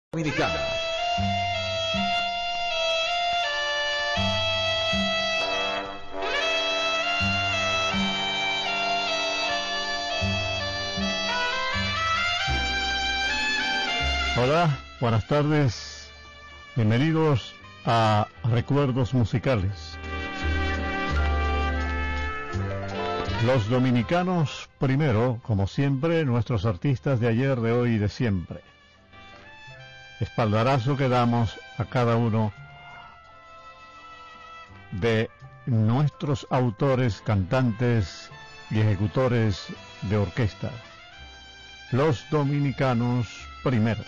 Dominicana. Hola, buenas tardes. Bienvenidos a Recuerdos Musicales. Los dominicanos primero, como siempre, nuestros artistas de ayer, de hoy y de siempre. Espaldarazo que damos a cada uno de nuestros autores, cantantes y ejecutores de orquesta. Los dominicanos primero.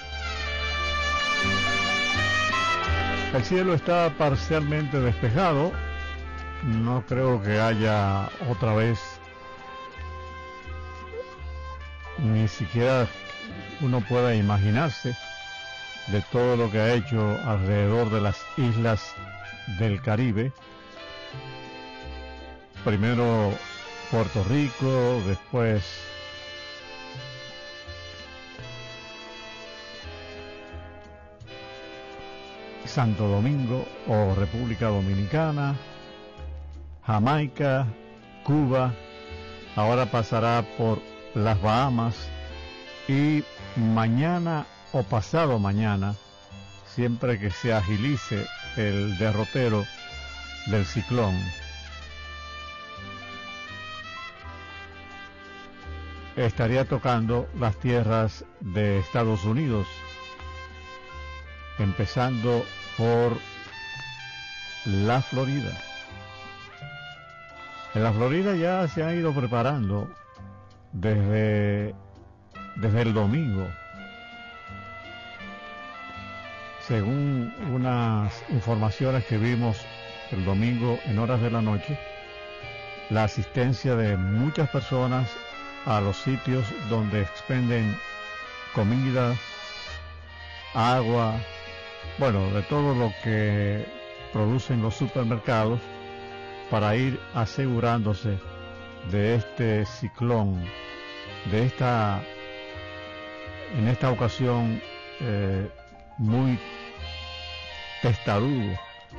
El cielo está parcialmente despejado. No creo que haya otra vez, ni siquiera uno pueda imaginarse de todo lo que ha hecho alrededor de las islas del Caribe. Primero Puerto Rico, después Santo Domingo o República Dominicana, Jamaica, Cuba, ahora pasará por las Bahamas y mañana o pasado mañana, siempre que se agilice el derrotero del ciclón, estaría tocando las tierras de Estados Unidos, empezando por la Florida. En la Florida ya se han ido preparando desde el domingo. Según unas informaciones que vimos el domingo en horas de la noche, la asistencia de muchas personas a los sitios donde expenden comida, agua, bueno, de todo lo que producen los supermercados, para ir asegurándose de este ciclón, en esta ocasión muy testarudo.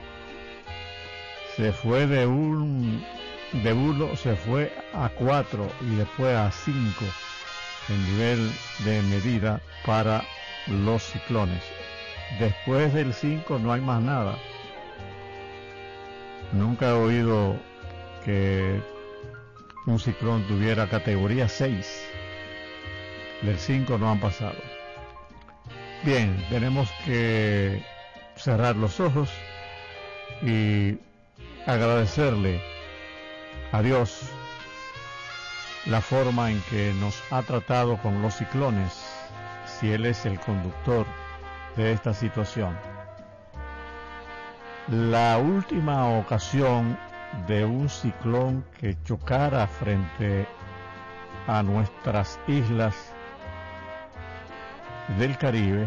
Se fue de 1 se fue a 4 y después a 5 en nivel de medida para los ciclones. Después del 5 no hay más nada. Nunca he oído que un ciclón tuviera categoría 6. Del 5 no han pasado. Bien, tenemos que cerrar los ojos y agradecerle a Dios la forma en que nos ha tratado con los ciclones, si Él es el conductor de esta situación. La última ocasión de un ciclón que chocara frente a nuestras islas del Caribe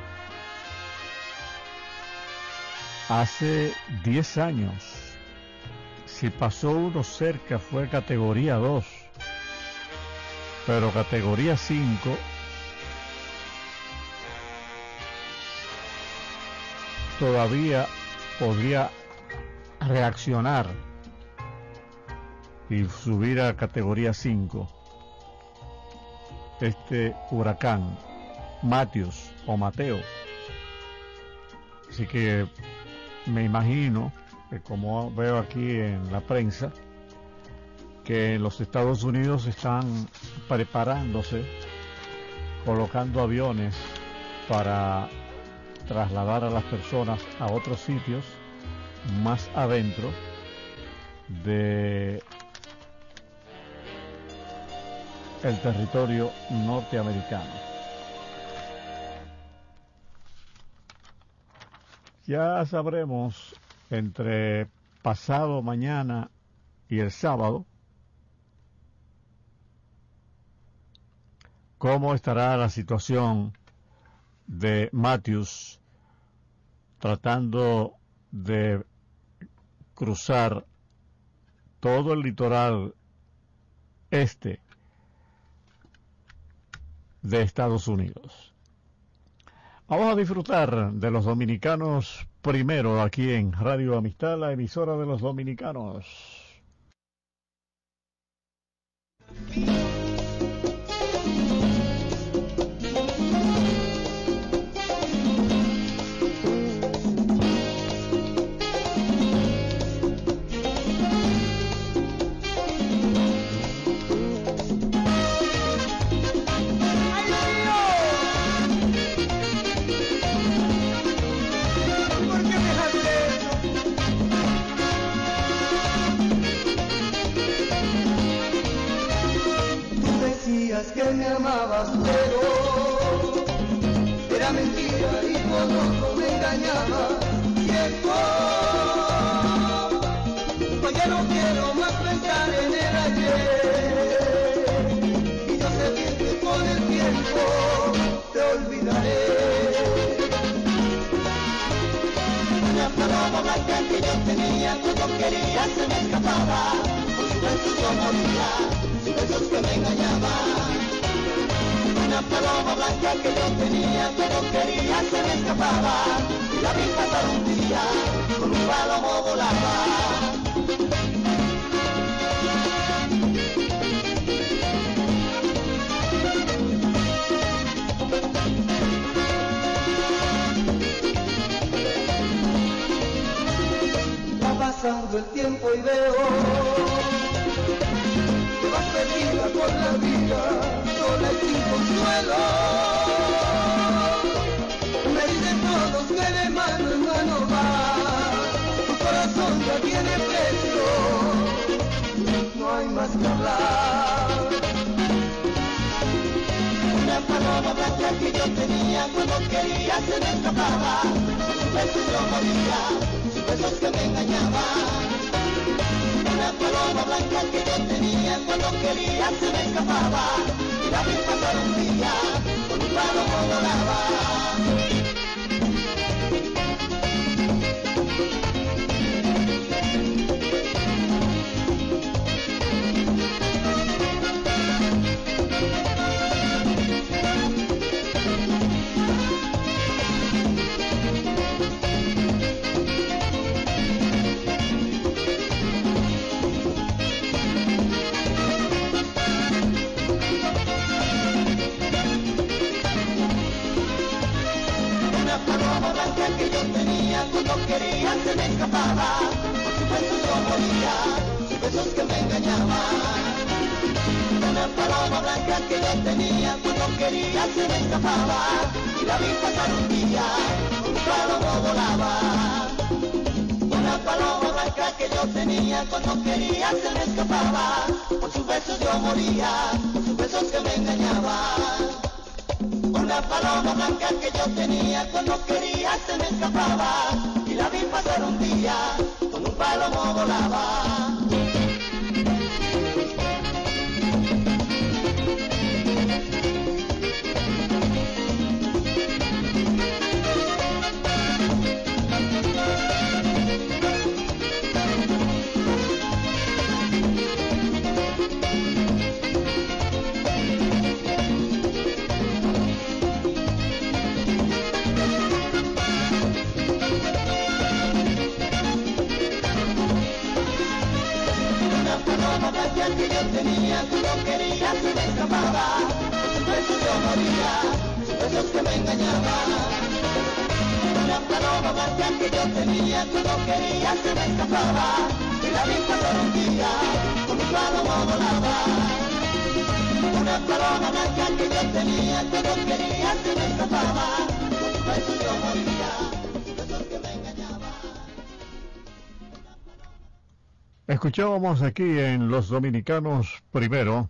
hace 10 años. Si pasó uno cerca fue categoría 2, pero categoría 5 todavía podría reaccionar y subir a categoría 5 este huracán Matthews o Mateo. Así que me imagino que, como veo aquí en la prensa, que los Estados Unidos están preparándose, colocando aviones para trasladar a las personas a otros sitios más adentro de el territorio norteamericano. Ya sabremos entre pasado mañana y el sábado cómo estará la situación de Matthews tratando de cruzar todo el litoral este de Estados Unidos. Vamos a disfrutar de los dominicanos primero aquí en Radio Amistad, la emisora de los dominicanos. Que me amabas, pero era mentira y tu otro me engañaba. Tiempo, pues ya no quiero más pensar en el ayer, y yo sé bien que con el tiempo te olvidaré. Una paloma blanca que yo tenía cuando quería se me escapaba, por su beso yo moría, sus besos que me engañaban. Una paloma blanca que yo tenía, pero quería se me escapaba, y la vi pasar un día, con un palomo volaba. Va pasando el tiempo y veo que vas perdida por la vida, sola y sin consuelo. Me dicen todos que de mano en mano va, tu corazón ya tiene precio, no hay más que hablar. Una paloma blanca que yo tenía, cuando quería se me escapaba, sus besos yo moría, sus besos que me engañaban. Una paloma blanca que yo tenía, cuando quería se me escapaba, y la vi pasar un día, con un palomo volaba. Que yo tenía, cuando quería se me escapaba, por sus besos yo moría, sus besos que me engañaban. Una paloma blanca que yo tenía, cuando quería se me escapaba, y la vi pasar un día, un palomo volaba. Una paloma blanca que yo tenía, cuando quería se me escapaba, por sus besos yo moría, por sus besos que me engañaban. Una paloma blanca que yo tenía, cuando quería se me escapaba, y la vi pasar un día, con un palomo volaba. Que yo tenía, cuando quería se me escapaba, por sus besos yo moría, sus besos que me engañaban. Una paloma blanca que yo tenía, cuando quería se me escapaba, y la vi pasar un día, con un palomo volaba. Una paloma blanca que yo tenía, cuando quería se me escapaba, por sus besos yo moría, sus besos que me engañaban. Escuchábamos aquí en Los Dominicanos primero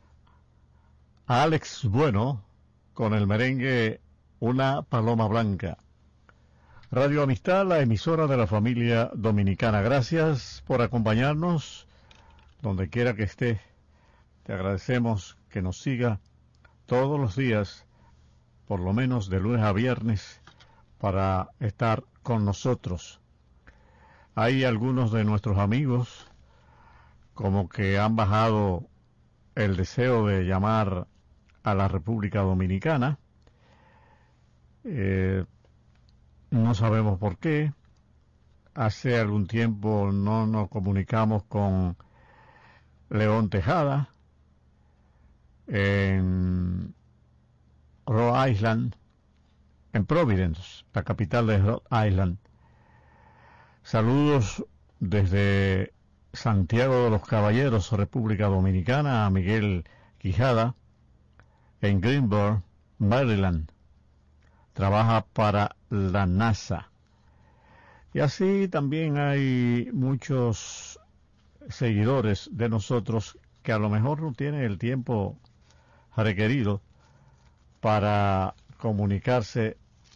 a Alex Bueno con el merengue Una Paloma Blanca. Radio Amistad, la emisora de la familia dominicana. Gracias por acompañarnos donde quiera que esté. Te agradecemos que nos siga todos los días, por lo menos de lunes a viernes, para estar con nosotros. Hay algunos de nuestros amigos como que han bajado el deseo de llamar a la República Dominicana, No sabemos por qué. Hace algún tiempo no nos comunicamos con León Tejada en Rhode Island, en Providence, la capital de Rhode Island. Saludos desde Santiago de los Caballeros, República Dominicana, a Miguel Quijada, en Greenburgh, Maryland. Trabaja para la NASA. Y así también hay muchos seguidores de nosotros que a lo mejor no tienen el tiempo requerido para comunicarse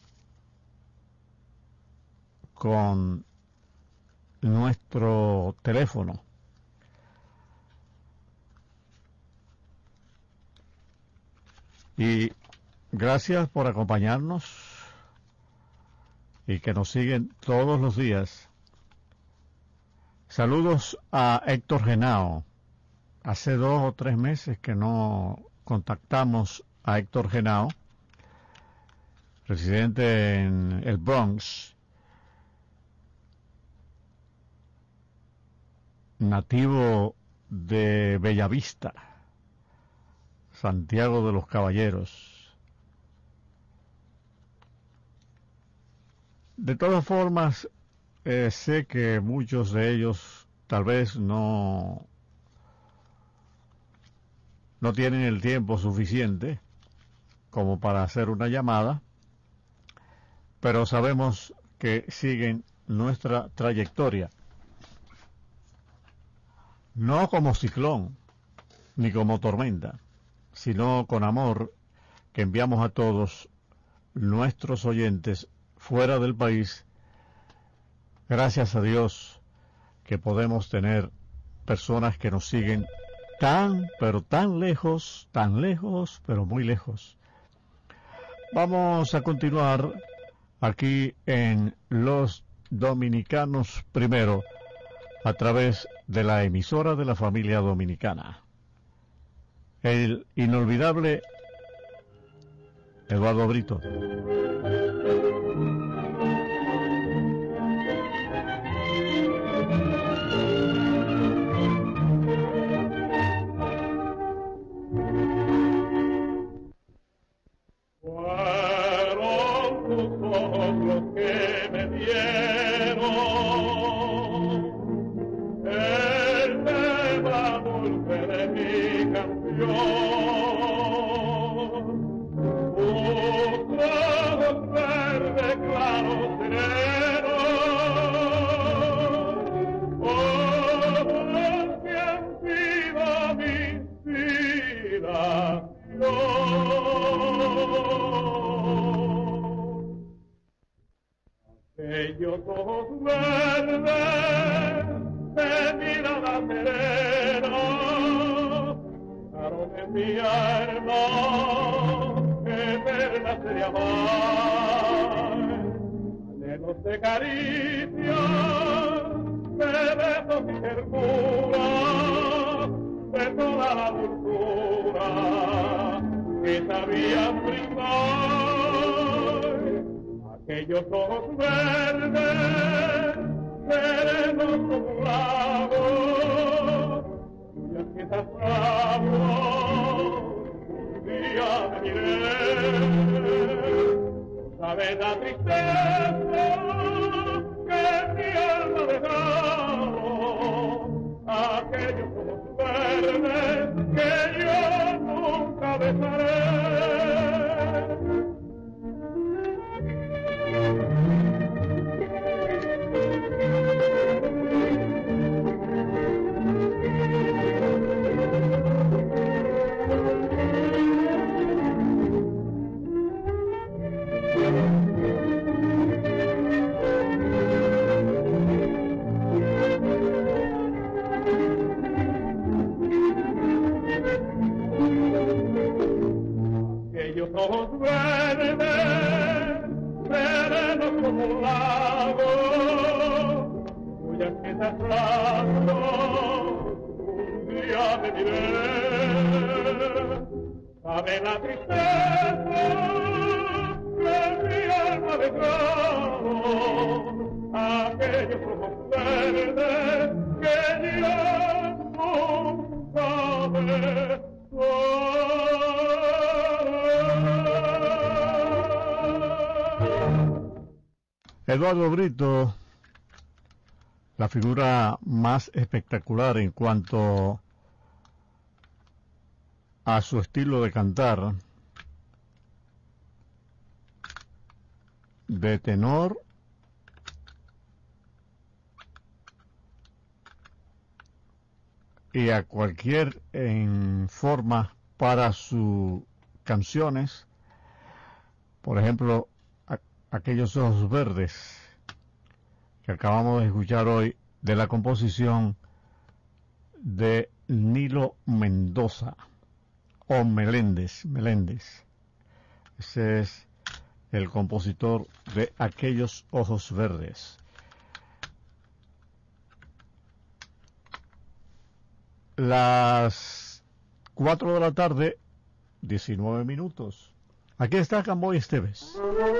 con nuestro teléfono. Y gracias por acompañarnos y que nos siguen todos los días. Saludos a Héctor Genao. Hace 2 o 3 meses que no contactamos a Héctor Genao, residente en el Bronx, nativo de Bellavista, Santiago de los Caballeros. De todas formas, sé que muchos de ellos tal vez no tienen el tiempo suficiente como para hacer una llamada, pero sabemos que siguen nuestra trayectoria, no como ciclón ni como tormenta, sino con amor que enviamos a todos nuestros oyentes fuera del país. Gracias a Dios que podemos tener personas que nos siguen tan, pero tan lejos, pero muy lejos. Vamos a continuar aquí en Los Dominicanos Primero, a través de la emisora de la familia dominicana. El inolvidable Eduardo Brito. Aquellos ojos verdes de mirada serena, claro de mi alma, eterna de amar, anhelos de caricia, de besos y ternura, de toda la dulzura que sabían brindar. Aquellos ojos verdes, serenos como un lago, cuyas piezas aguas un día me miré. No sabe la tristeza que mi alma dejado, aquellos ojos verdes que yo nunca besaré. Aquellos ojos verdes, serenos como un lago, cuyas piezas blancas un día me diré. Sabe la tristeza que alma de clavo, aquellos ojos verdes que ya no sabes. Eduardo Brito, la figura más espectacular en cuanto a su estilo de cantar, de tenor y a cualquier forma para sus canciones, por ejemplo, aquellos ojos verdes que acabamos de escuchar hoy, de la composición de Nilo Mendoza o Meléndez. Ese es el compositor de aquellos ojos verdes. Las 4 de la tarde, 19 minutos. Aquí está Camboy Esteves.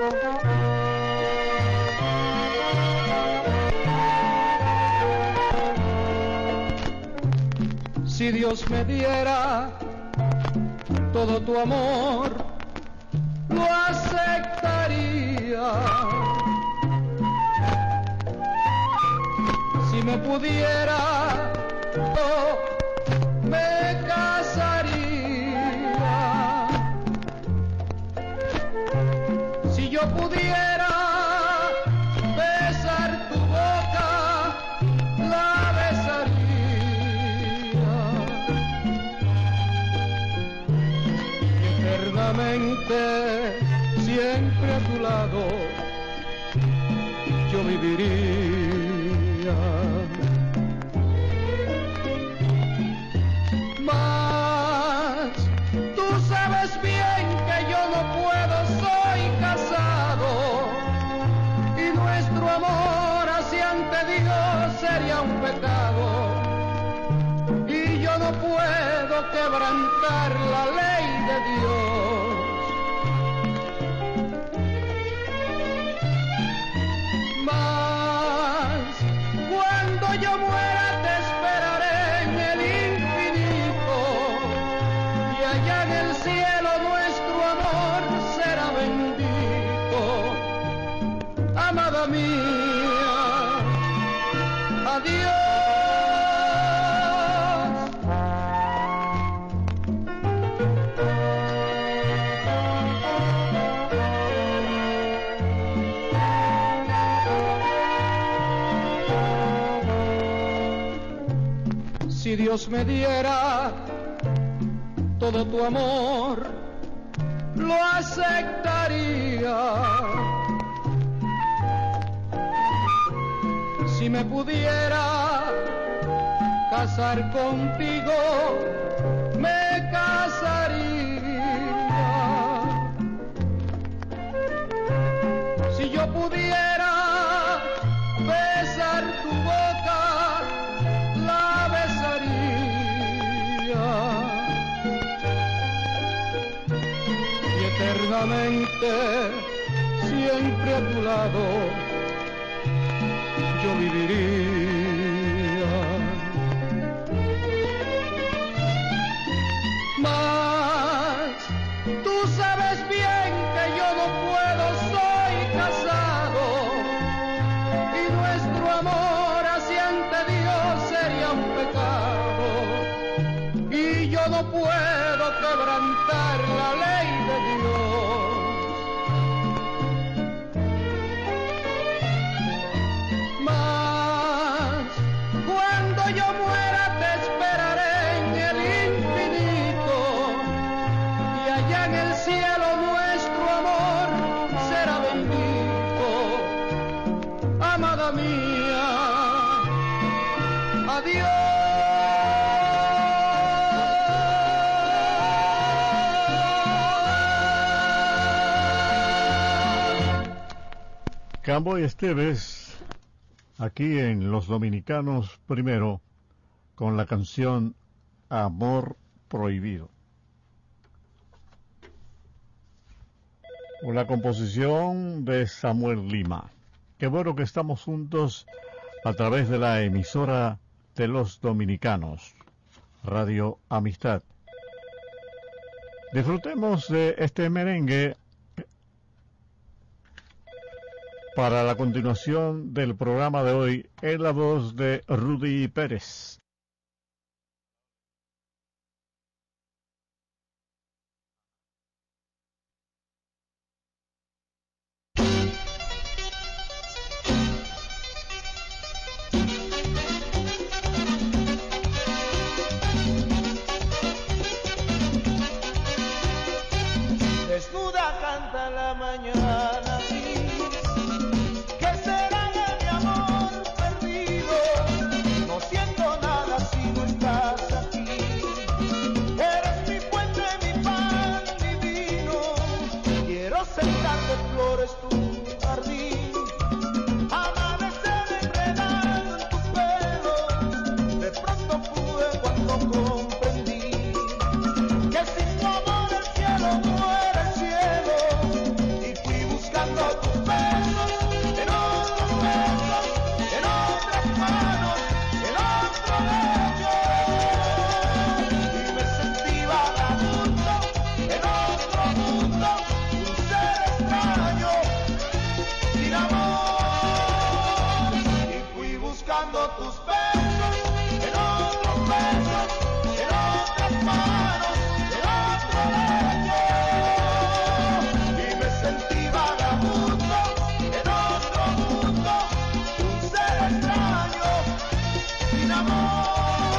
Si Dios me diera todo tu amor, lo aceptaría. Si me pudiera, me casaría. Si yo pudiera besar tu boca, la besaría. Y eternamente, siempre a tu lado, yo viviría. Mas tú sabes bien que yo no puedo, soy casado, y nuestro amor hacia ante Dios sería un pecado, y yo no puedo quebrantar la ley de Dios. Mas cuando yo muera te esperaré en el infinito, y allá en el cielo nuestro amor será bendito. Amada mía, adiós. Si Dios me diera todo tu amor, lo aceptaría. Si me pudiera casar contigo, me casaría. Si yo pudiera besar tu boca, la besaría. Y eternamente, siempre a tu lado, yo viviría. Mas tú sabes bien que yo no puedo, soy casado, y nuestro amor hacia ante Dios sería un pecado, y yo no puedo quebrantar la ley de Dios. Mas cuando yo muera te esperaré en el infinito, y allá en el cielo nuestro amor será bendito. Amada mía, adiós. Camboy Esteves, aquí en Los Dominicanos Primero, con la canción Amor Prohibido. una composición de Samuel Lima. Qué bueno que estamos juntos a través de la emisora de los dominicanos, Radio Amistad. Disfrutemos de este merengue para la continuación del programa de hoy en la voz de Rudy Pérez. Desnuda canta la mañana gris, ¿qué será de mi amor perdido? No siento nada si no estás aquí. Eres mi fuente, mi pan, mi vino. Quiero sembrar de flores tu jardín, amanecer enredado en tu pelo. De pronto pude cuando comprendí que sin tu amor el cielo muere. Tus besos, en otros besos, en otras manos, en otro lecho. Y me sentí vagabundo, en otro mundo, un ser extraño, sin amor.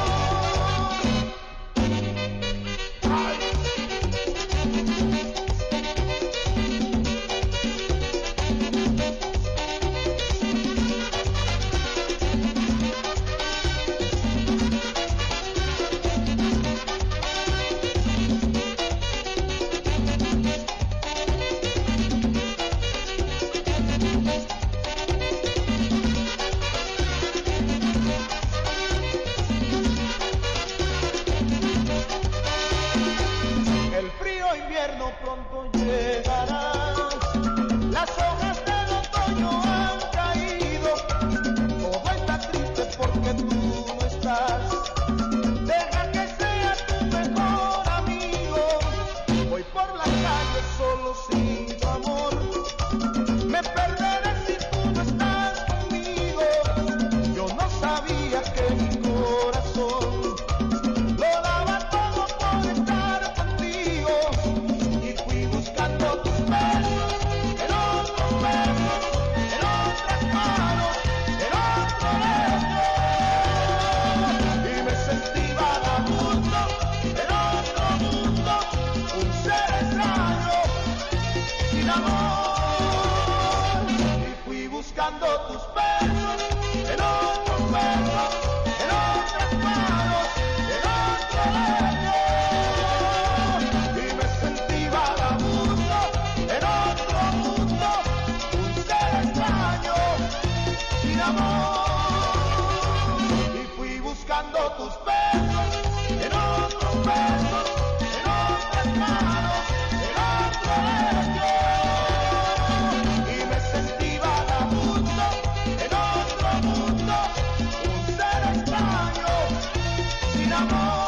Pronto llegará, las hojas del otoño han caído, todo está triste porque tú no estás. Deja que sea tu mejor amigo, voy por la calle solo sin tu amor. Me perderé si tú no estás conmigo. Yo no sabía que mi corazón lo daba todo por estar contigo. Buscando tus besos, en otros besos, en otras manos, en otro lecho. Y me sentí vagabundo, en otro mundo, un ser extraño, sin amor. Y fui buscando tus besos, en otros besos, en otras manos, en otro lecho. Y fui buscando tus besos, en otros besos, en otras manos, en otro lecho. Y me sentí vagabundo, en otro mundo, un ser extraño, sin amor.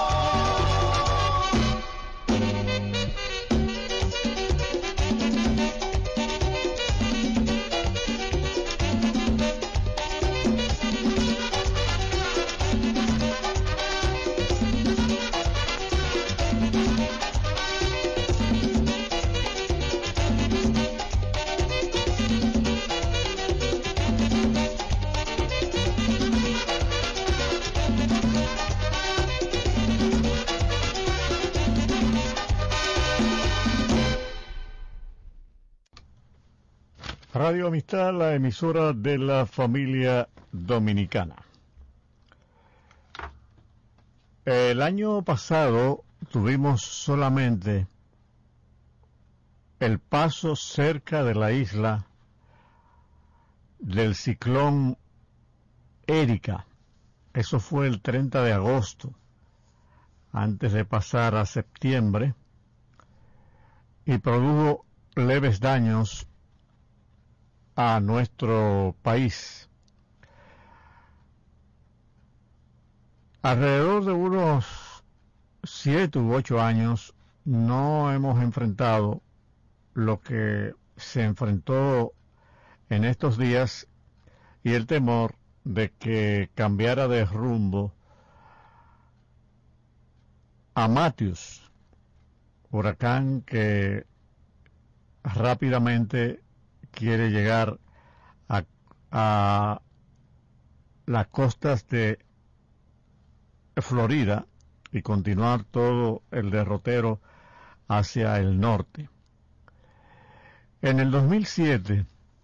Radio Amistad, la emisora de la familia dominicana. El año pasado tuvimos solamente el paso cerca de la isla del ciclón Erika. Eso fue el 30 de agosto, antes de pasar a septiembre, y produjo leves daños a nuestro país. Alrededor de unos 7 u 8 años no hemos enfrentado lo que se enfrentó en estos días y el temor de que cambiara de rumbo a Matthews, huracán que rápidamente quiere llegar a las costas de Florida y continuar todo el derrotero hacia el norte. En el 2007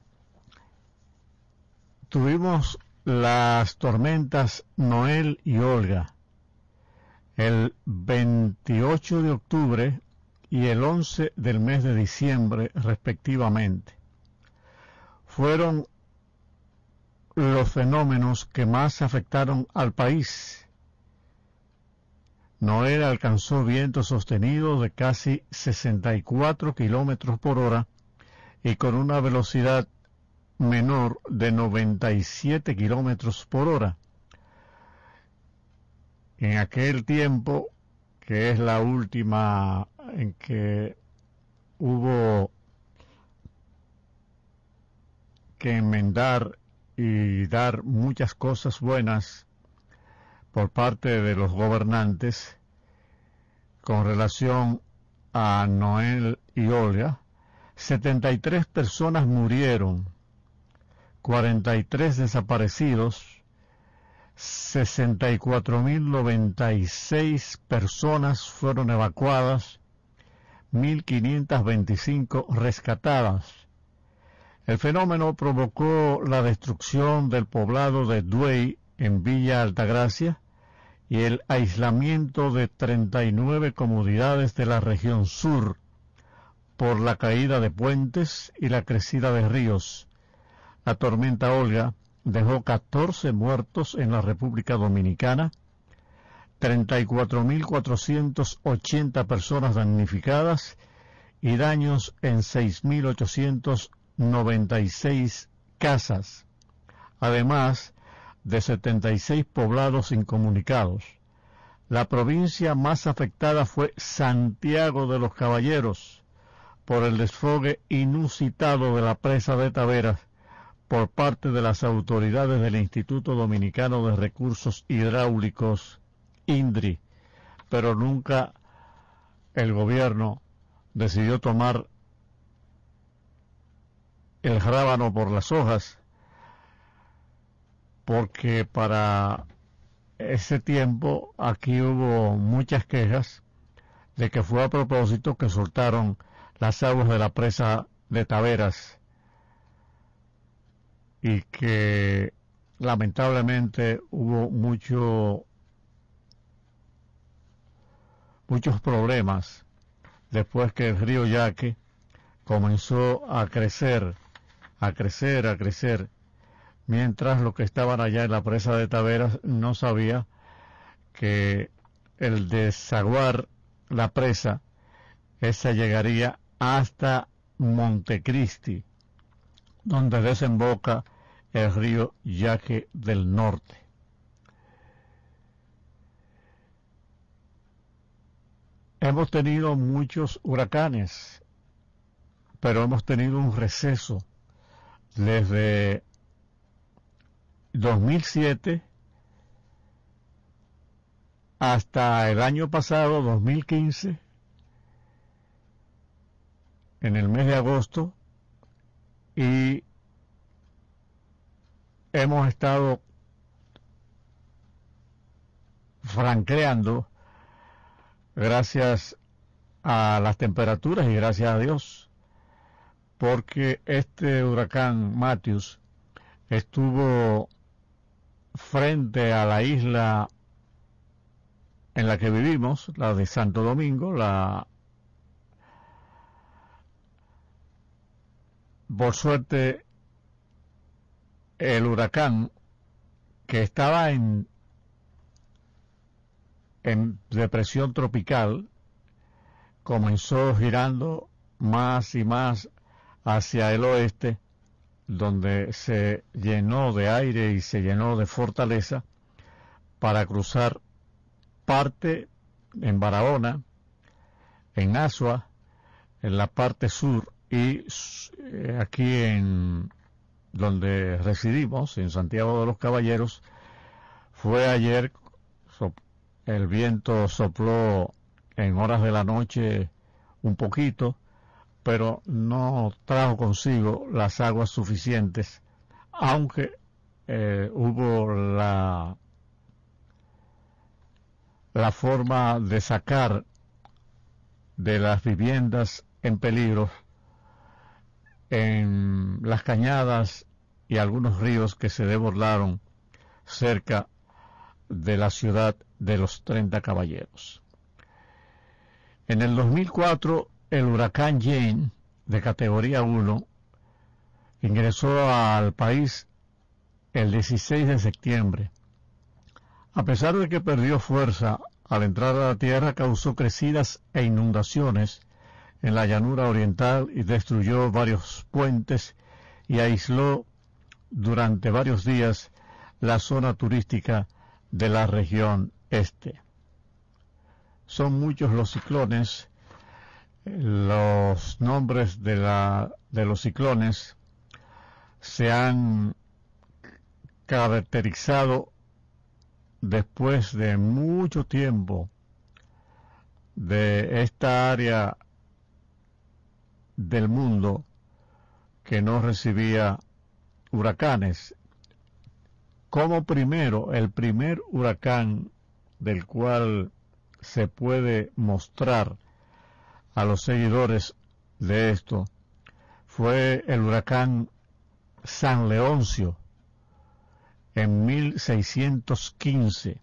tuvimos las tormentas Noel y Olga, el 28 de octubre y el 11 del mes de diciembre respectivamente. Fueron los fenómenos que más afectaron al país. Noel alcanzó vientos sostenidos de casi 64 kilómetros por hora y con una velocidad menor de 97 kilómetros por hora. En aquel tiempo, que es la última en que hubo que enmendar y dar muchas cosas buenas por parte de los gobernantes con relación a Noel y Olga, 73 personas murieron, 43 desaparecidos, 64.096 personas fueron evacuadas, 1.525 rescatadas. El fenómeno provocó la destrucción del poblado de Duey en Villa Altagracia y el aislamiento de 39 comunidades de la región sur por la caída de puentes y la crecida de ríos. La tormenta Olga dejó 14 muertos en la República Dominicana, 34.480 personas damnificadas y daños en 6.896 casas, además de 76 poblados incomunicados. La provincia más afectada fue Santiago de los Caballeros por el desfogue inusitado de la presa de Taveras por parte de las autoridades del Instituto Dominicano de Recursos Hidráulicos, INDRI, pero nunca el gobierno decidió tomar el rábano por las hojas, porque para ese tiempo aquí hubo muchas quejas de que fue a propósito que soltaron las aguas de la presa de Taveras y que lamentablemente hubo muchos problemas después que el río Yaque comenzó a crecer, mientras los que estaban allá en la presa de Taveras no sabía que el desaguar la presa, esa llegaría hasta Montecristi, donde desemboca el río Yaque del Norte. Hemos tenido muchos huracanes, pero hemos tenido un receso desde 2007 hasta el año pasado, 2015, en el mes de agosto, y hemos estado franqueando gracias a las temperaturas y gracias a Dios, porque este huracán Matthews estuvo frente a la isla en la que vivimos, la de Santo Domingo, por suerte el huracán, que estaba en depresión tropical, comenzó girando más y más hacia el oeste, donde se llenó de aire y se llenó de fortaleza para cruzar parte en Barahona, en Asua, en la parte sur, y aquí en donde residimos, en Santiago de los Caballeros, fue ayer, el viento sopló en horas de la noche un poquito, pero no trajo consigo las aguas suficientes, aunque hubo la forma de sacar de las viviendas en peligro en las cañadas y algunos ríos que se desbordaron cerca de la ciudad de los 30 Caballeros. En el 2004, el huracán Jane, de categoría 1, ingresó al país el 16 de septiembre. A pesar de que perdió fuerza al entrar a la tierra, causó crecidas e inundaciones en la llanura oriental y destruyó varios puentes y aisló durante varios días la zona turística de la región este. Son muchos los ciclones. Los nombres de los ciclones se han caracterizado después de mucho tiempo de esta área del mundo que no recibía huracanes. Como el primer huracán del cual se puede mostrar a los seguidores de esto fue el huracán San Leoncio en 1615.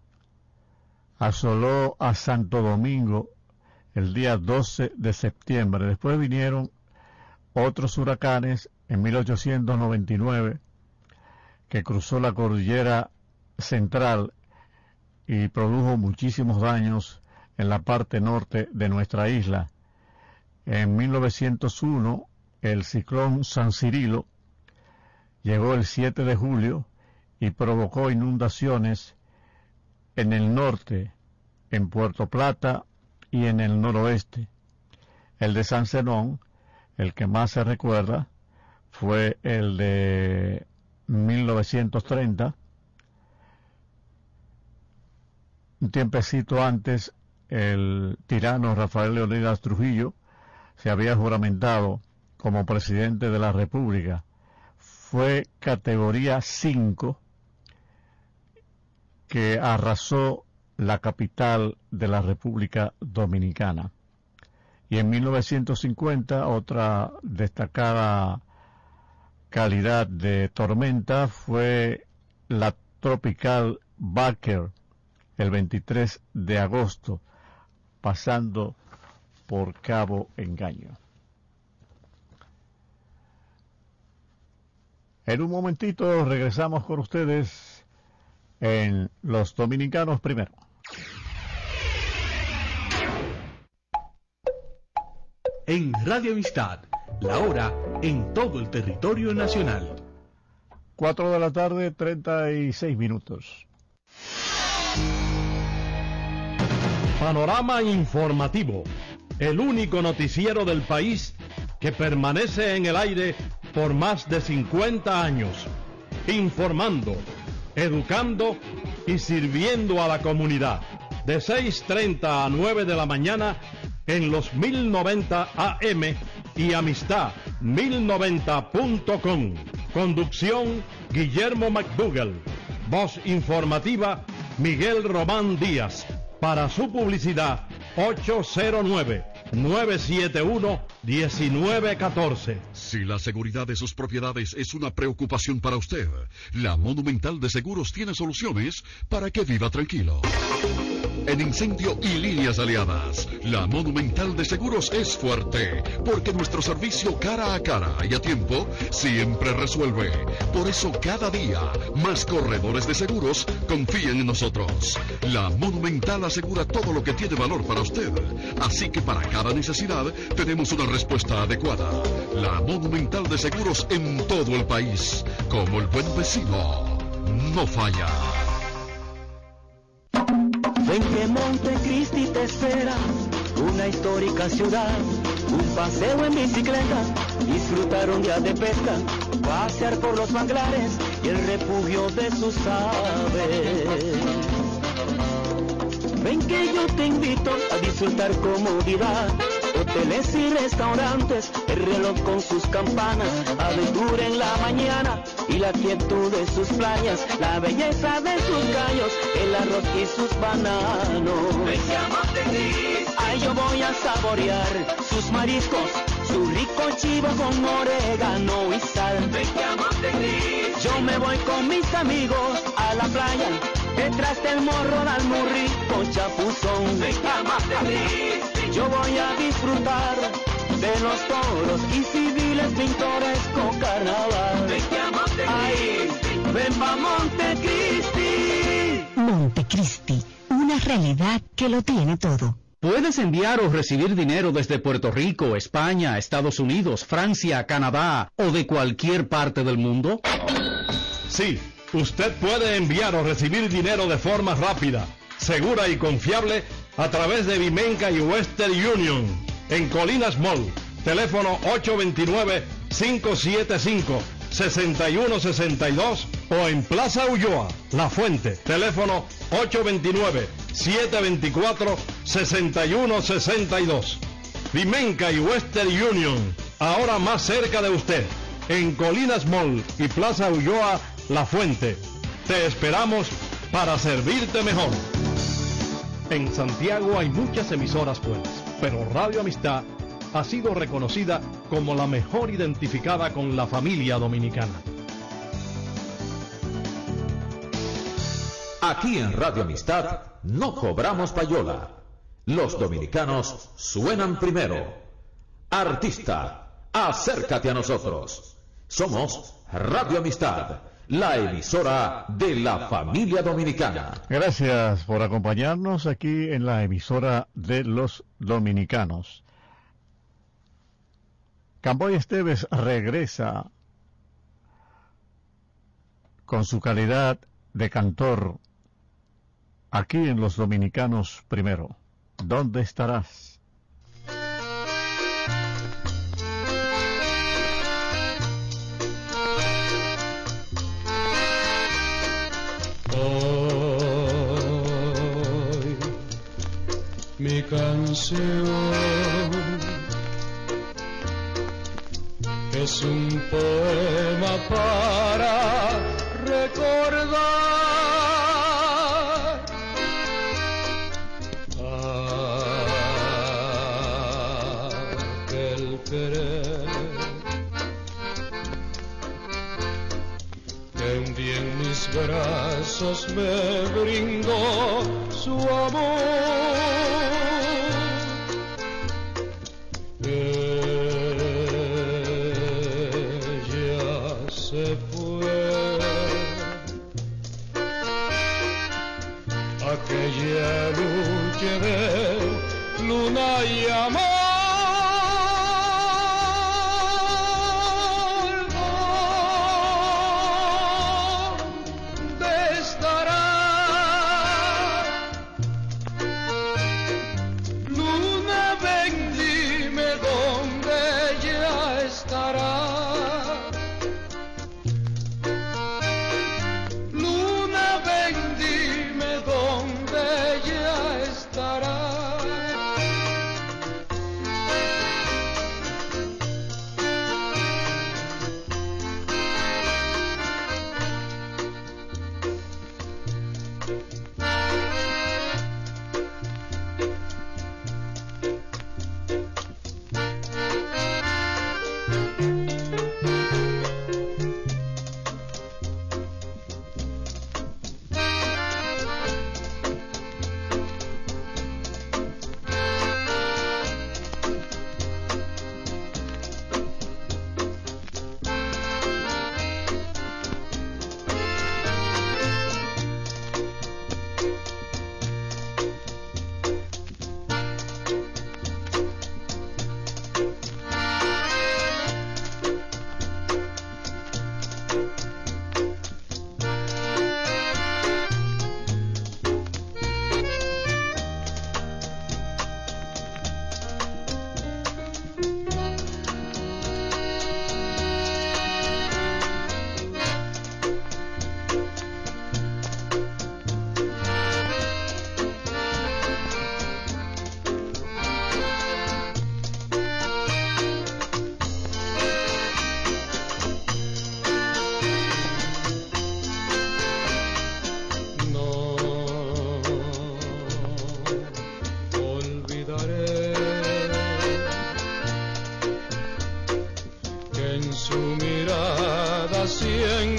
Asoló a Santo Domingo el día 12 de septiembre. Después vinieron otros huracanes en 1899 que cruzó la cordillera central y produjo muchísimos daños en la parte norte de nuestra isla. En 1901, el ciclón San Cirilo llegó el 7 de julio y provocó inundaciones en el norte, en Puerto Plata y en el noroeste. El de San Zenón, el que más se recuerda, fue el de 1930. Un tiempecito antes, el tirano Rafael Leónidas Trujillo se había juramentado como presidente de la República. Fue categoría 5 que arrasó la capital de la República Dominicana. Y en 1950, otra destacada calidad de tormenta fue la tropical Baker, el 23 de agosto, pasando por Cabo Engaño. En un momentito regresamos con ustedes en Los Dominicanos Primero. En Radio Amistad, la hora en todo el territorio nacional. 4 de la tarde, 36 minutos. Panorama informativo, el único noticiero del país que permanece en el aire por más de 50 años, informando, educando y sirviendo a la comunidad, de 6:30 a 9 de la mañana en los 1090 AM y Amistad 1090.com. Conducción Guillermo McDougall. Voz informativa Miguel Román Díaz. Para su publicidad 809-971-1914. Si la seguridad de sus propiedades es una preocupación para usted, la Monumental de Seguros tiene soluciones para que viva tranquilo. En incendio y líneas aliadas, la Monumental de Seguros es fuerte, porque nuestro servicio cara a cara y a tiempo siempre resuelve. Por eso cada día más corredores de seguros confían en nosotros. La Monumental asegura todo lo que tiene valor para usted. Así que para cada necesidad tenemos una respuesta adecuada. La Monumental de Seguros en todo el país. Como el buen vecino, no falla. Ven que Montecristi te espera, una histórica ciudad, un paseo en bicicleta, disfrutar un día de pesca, pasear por los manglares y el refugio de sus aves. Ven que yo te invito a disfrutar comodidad, hoteles y restaurantes, el reloj con sus campanas, aventura en la mañana y la quietud de sus playas, la belleza de sus callos, el arroz y sus bananos. Ven que a Montecristi, ay, yo voy a saborear sus mariscos, su rico chivo con orégano y sal. Ven que a Montecristi, yo me voy con mis amigos a la playa, detrás del morro del muy rico chapuzón. Ven que a Montecristi, yo voy a disfrutar de los toros y civiles pintoresco carnaval. Ven que a Montecristi, ay, ven pa' Montecristi. Montecristi, una realidad que lo tiene todo. Puedes enviar o recibir dinero desde Puerto Rico, España, Estados Unidos, Francia, Canadá o de cualquier parte del mundo. Sí, usted puede enviar o recibir dinero de forma rápida, segura y confiable a través de Vimenca y Western Union en Colinas Mall. Teléfono 829-575-6162 o en Plaza Ulloa, La Fuente. Teléfono 829-724-6162. Vimenca y Western Union, ahora más cerca de usted, en Colinas Mall y Plaza Ulloa, La Fuente. Te esperamos para servirte mejor. En Santiago hay muchas emisoras buenas, pero Radio Amistad ha sido reconocida como la mejor identificada con la familia dominicana. Aquí en Radio Amistad no cobramos payola. Los dominicanos suenan primero. Artista, acércate a nosotros. Somos Radio Amistad, la emisora de la familia dominicana. Gracias por acompañarnos aquí en la emisora de los dominicanos. Camboy Esteves regresa con su calidad de cantor aquí en Los Dominicanos Primero. ¿Dónde estarás? Hoy mi canción es un poema para recordar aquel querer que un día en mis brazos me brindó su amor. Se fue aquella noche de luna y amor. ¿Dónde estará? Luna, ven, dime dónde ella estará.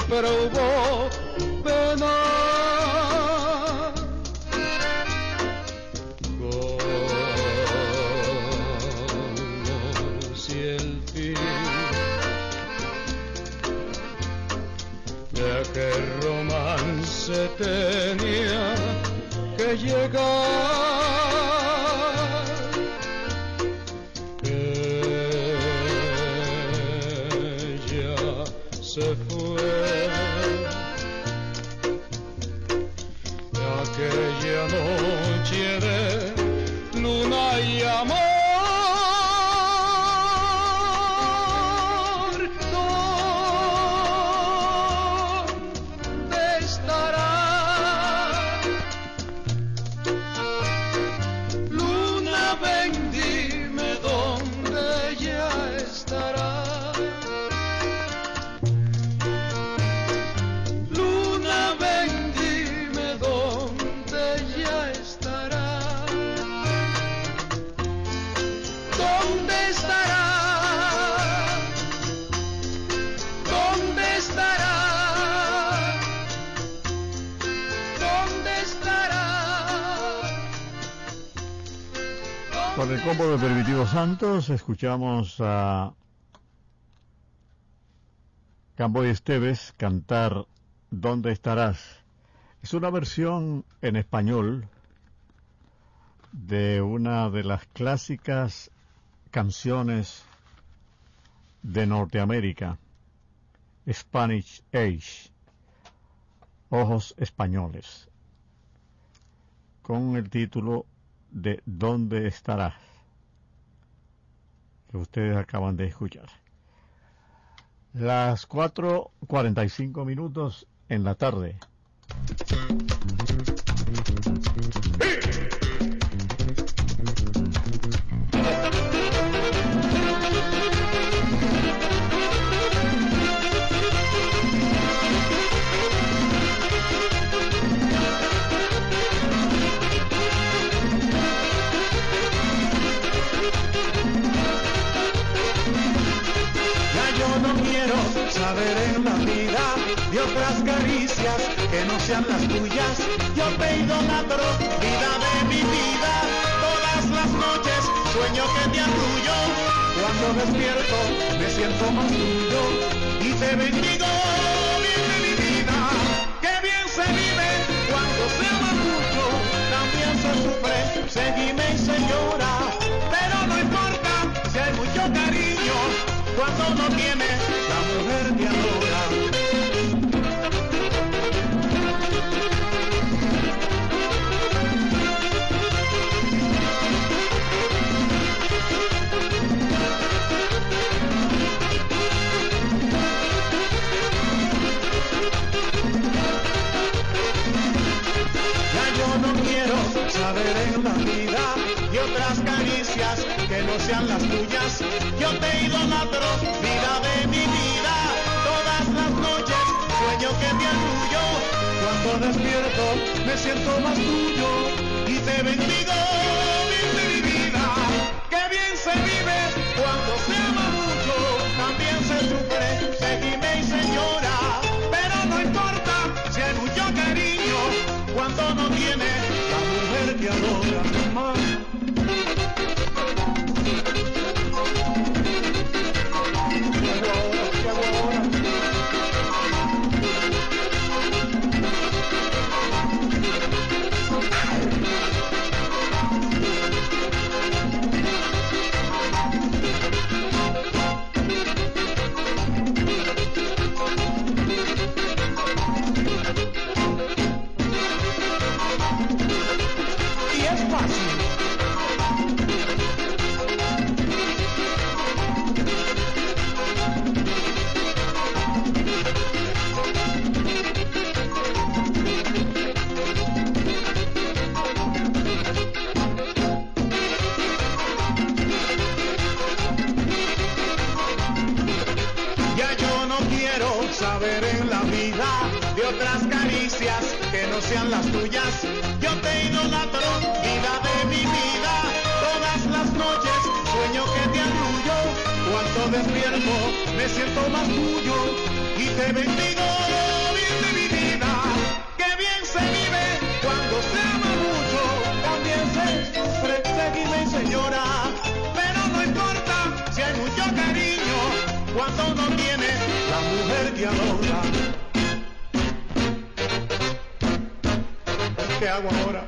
siempre hubo pena. Conocí el fin de aquel romance tenía que llegar. Se fue aquella noche de luna y amor. ¿Dónde estará? Luna, ven, dime dónde ella estará. Con el combo de Permitido Santos escuchamos a Camboy Esteves cantar ¿Dónde estarás? Es una versión en español de una de las clásicas canciones de Norteamérica, Spanish Age, Ojos Españoles, con el título de ¿Dónde estarás?, que ustedes acaban de escuchar. Las 4:45 en la tarde. Saber en la vida de otras caricias que no sean las tuyas. Yo te idolatro, vida de mi vida. Todas las noches sueño que te arrullo. Cuando despierto me siento más tuyo y te bendigo, bien de mi vida. Qué bien se vive cuando se ama mucho. También se sufre, se gime y se llora. Pero no importa si hay mucho cariño cuando no tiene la mujer que adora. Ya yo no quiero saber en la vida y otras caricias que no sean las tuyas. Yo te idolatro, vida de mi vida. Todas las noches sueño que te arrullo. Cuando despierto me siento más tuyo y te bendigo, bien de mi vida. Qué bien se vive cuando se ama mucho. También se sufre, se gime y se llora. Pero no importa si hay mucho cariño cuando no tiene la mujer que adora, mamá. Saber en la vida de otras caricias que no sean las tuyas. Yo te idolatro, vida de mi vida. Todas las noches sueño que te arrullo. Cuando cuando despierto me siento más tuyo y te bendigo, bien de mi vida. Qué bien se vive cuando se ama mucho, también se sufre, seguime señora, pero no importa si hay mucho cariño cuando no tiene la mujer que adora. ¿Qué hago ahora?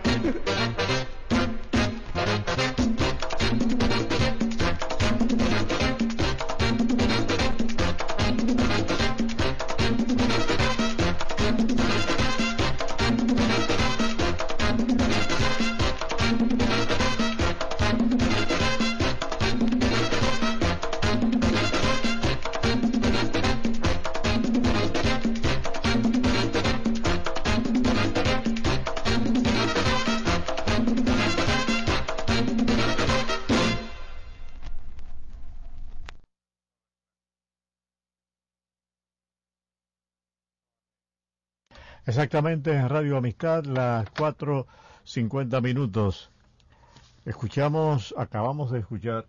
Exactamente en Radio Amistad, las 4:50 minutos. Acabamos de escuchar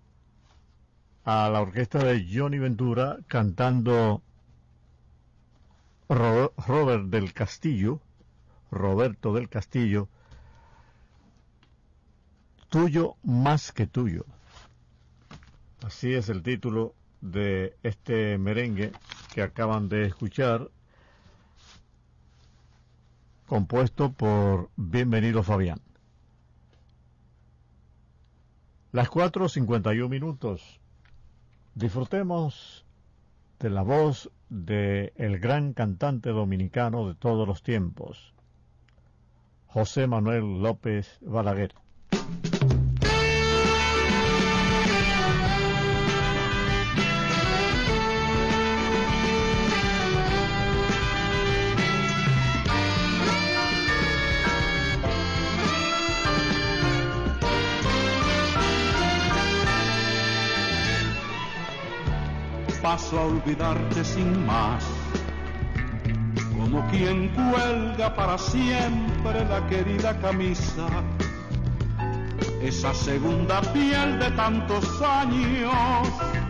a la orquesta de Johnny Ventura cantando Roberto del Castillo, Tuyo más que tuyo. Así es el título de este merengue que acaban de escuchar, compuesto por Bienvenido Fabián. Las 4:51 minutos. Disfrutemos de la voz de el gran cantante dominicano de todos los tiempos, José Manuel López Balaguer. Paso a olvidarte sin más, como quien cuelga para siempre la querida camisa, esa segunda piel de tantos años.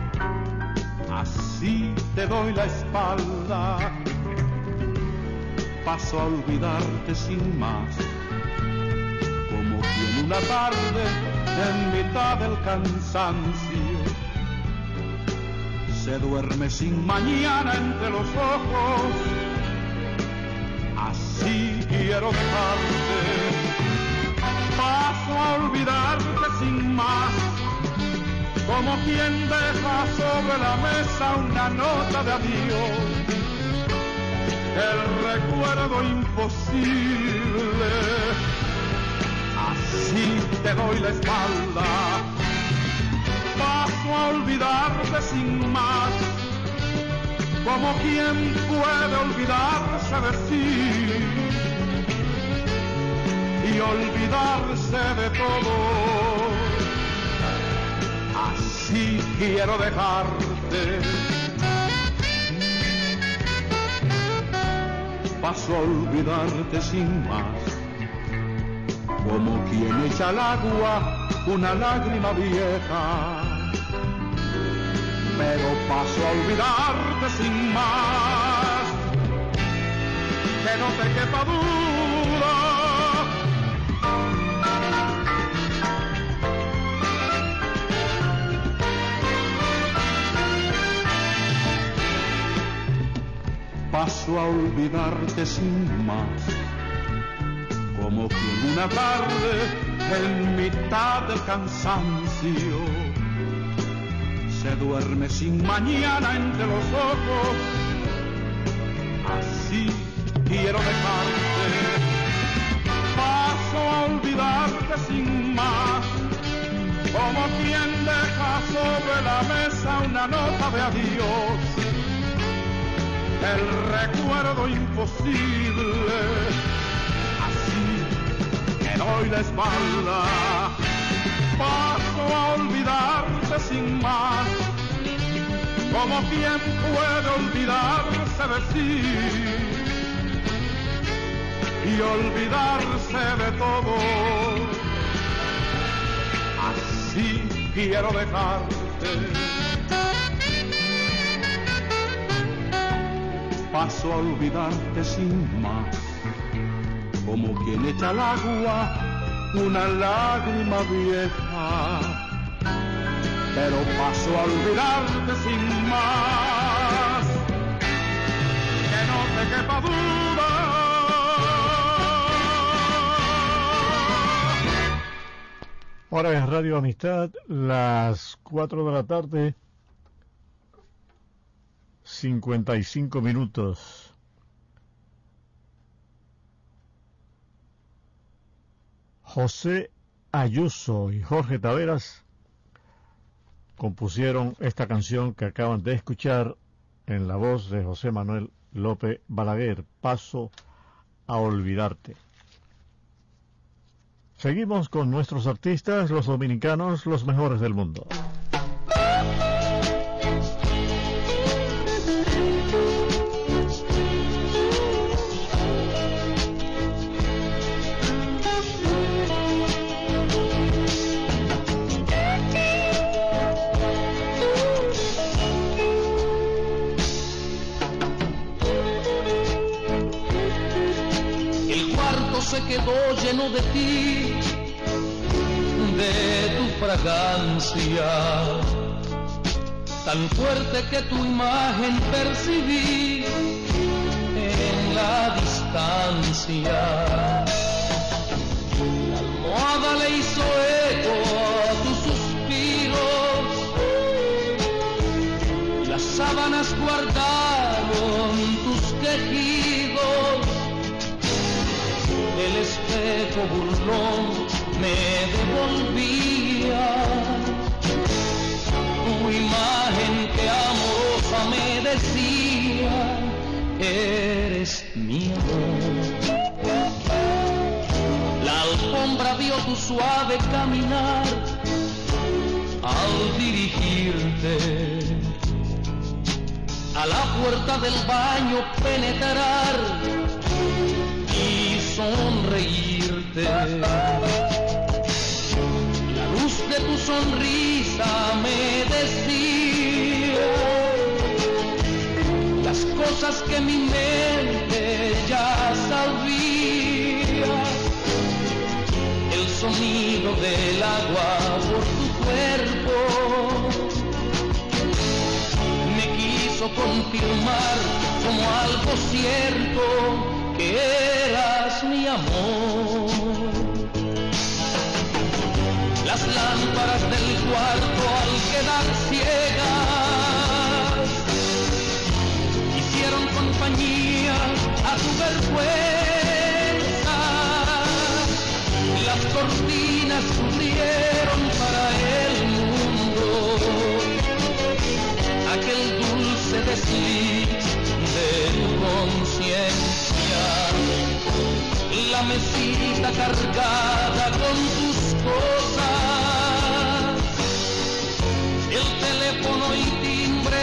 Así te doy la espalda, paso a olvidarte sin más, como quien una tarde en mitad del cansancio se duerme sin mañana entre los ojos. Así quiero dejarte, paso a olvidarte sin más, como quien deja sobre la mesa una nota de adiós, el recuerdo imposible. Así te doy la espalda, paso a olvidarte sin más, como quien puede olvidarse de sí y olvidarse de todo. Así quiero dejarte, paso a olvidarte sin más, como quien echa al agua una lágrima vieja, pero paso a olvidarte sin más, que no te quepa duda. Paso a olvidarte sin más, como quien una tarde en mitad del cansancio se duerme sin mañana entre los ojos. Así quiero dejarte, paso a olvidarte sin más, como quien deja sobre la mesa una nota de adiós, el recuerdo imposible. Así te doy la espalda, paso a olvidarte sin más, como quien puede olvidarse de sí y olvidarse de todo. Así quiero dejarte. paso a olvidarte sin más, como quien echa al agua una lágrima vieja, pero paso a olvidarte sin más, que no te quepa duda. Ahora en Radio Amistad, las 4 de la tarde, 55 minutos. José Ayuso y Jorge Taveras compusieron esta canción que acaban de escuchar en la voz de José Manuel López Balaguer, Paso a olvidarte. Seguimos con nuestros artistas, los dominicanos, los mejores del mundo. Se quedó lleno de ti, de tu fragancia, tan fuerte que tu imagen percibí en la distancia. La almohada le hizo eco a tus suspiros, las sábanas guardaron tus quejidos. El espejo burlón me devolvía tu imagen que amorosa me decía, eres mi amor. La alfombra vio tu suave caminar al dirigirte a la puerta del baño, penetrar y sonreírte. La luz de tu sonrisa me decía las cosas que mi mente ya sabía. El sonido del agua por tu cuerpo me quiso confirmar como algo cierto que eras mi amor. Las lámparas del cuarto al quedar ciegas hicieron compañía a tu vergüenza. Las cortinas cubrieron para el mundo aquel dulce desliz de tu conciencia. La mesita cargada con tus cosas, el teléfono y timbre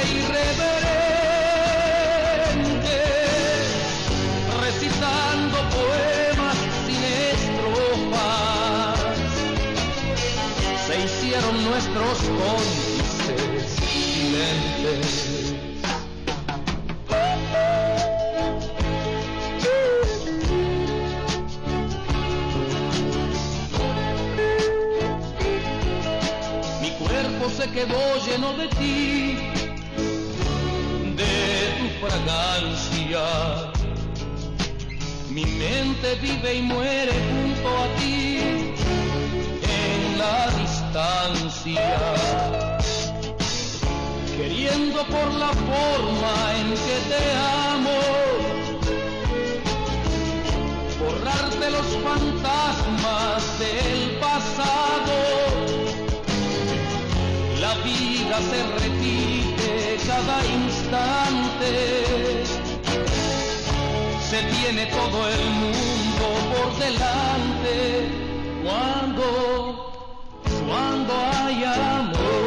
irreverente, recitando poemas sin estrofas, se hicieron nuestros cómplices silentes. Se quedó lleno de ti, de tu fragancia. Mi mente vive y muere junto a ti en la distancia, queriendo por la forma en que te amo borrarte los fantasmas del pasado. La vida se repite cada instante, se tiene todo el mundo por delante cuando hay amor.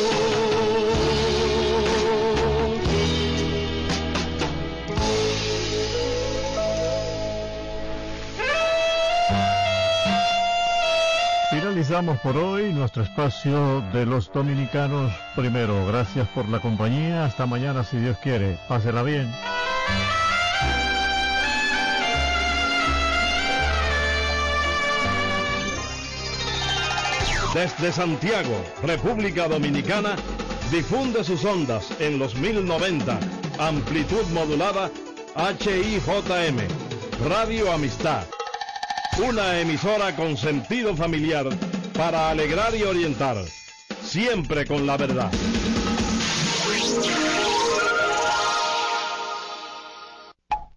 Finalizamos por hoy nuestro espacio de los dominicanos primero. Gracias por la compañía. Hasta mañana si Dios quiere. Pásela bien. Desde Santiago, República Dominicana, difunde sus ondas en los 1090, amplitud modulada HIJM, Radio Amistad. Una emisora con sentido familiar para alegrar y orientar, siempre con la verdad.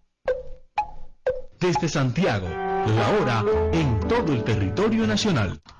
Desde Santiago, la hora en todo el territorio nacional.